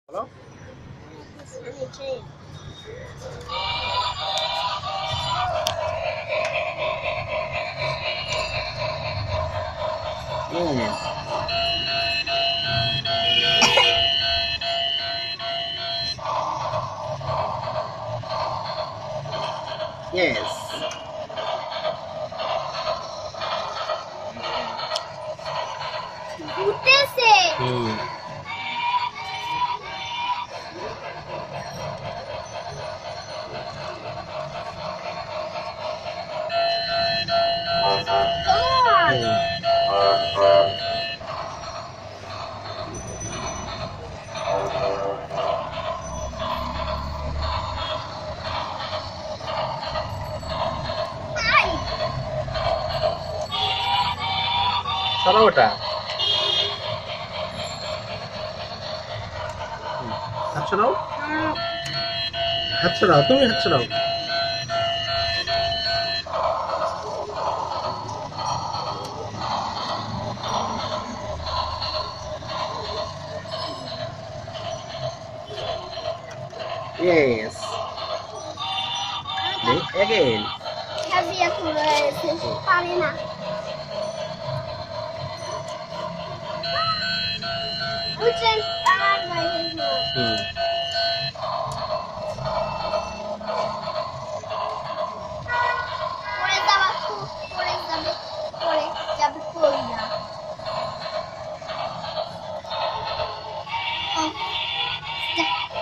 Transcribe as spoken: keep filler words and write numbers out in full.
বলো। Yes. Yes. ঘুরতেছে। হুম। সরাও ওটা। হাত সরাও, হাত সরাও, তুমি হাত সরাও। Yes. Again. Heavy এখন রয়েছে, পারে না। উঠেন, আর বাইরে না। হুম। পড়ে যাবা, পড়ে যাবে, পড়ে যাবে, পড়ে না। ও,